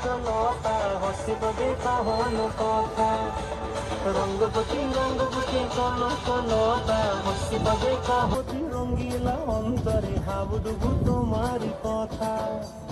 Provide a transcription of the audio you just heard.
চঞ্চলতা হসিব যে কহন কথা রঙ্গবতী কনকনতা হসিব যে কহতি রঙ্গিলা অন্তরে হাবুডুবু তোমারি কথা।